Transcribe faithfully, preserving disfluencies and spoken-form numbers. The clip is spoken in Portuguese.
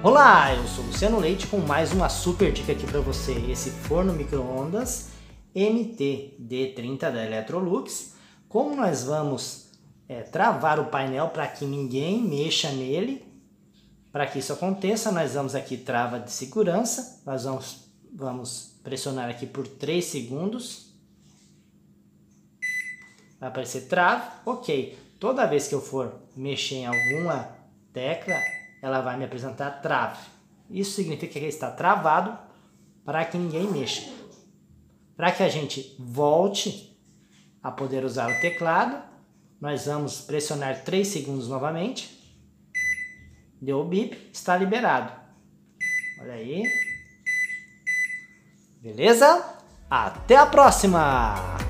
Olá, eu sou Luciano Leite com mais uma super dica aqui para você. Esse forno micro-ondas M T D trinta da Electrolux. Como nós vamos é, travar o painel para que ninguém mexa nele, para que isso aconteça, nós vamos aqui trava de segurança. Nós vamos, vamos pressionar aqui por três segundos. Vai aparecer trave, ok. Toda vez que eu for mexer em alguma tecla, ela vai me apresentar trave. Isso significa que ele está travado para que ninguém mexa. Para que a gente volte a poder usar o teclado, nós vamos pressionar três segundos novamente. Deu o bip, está liberado. Olha aí. Beleza? Até a próxima!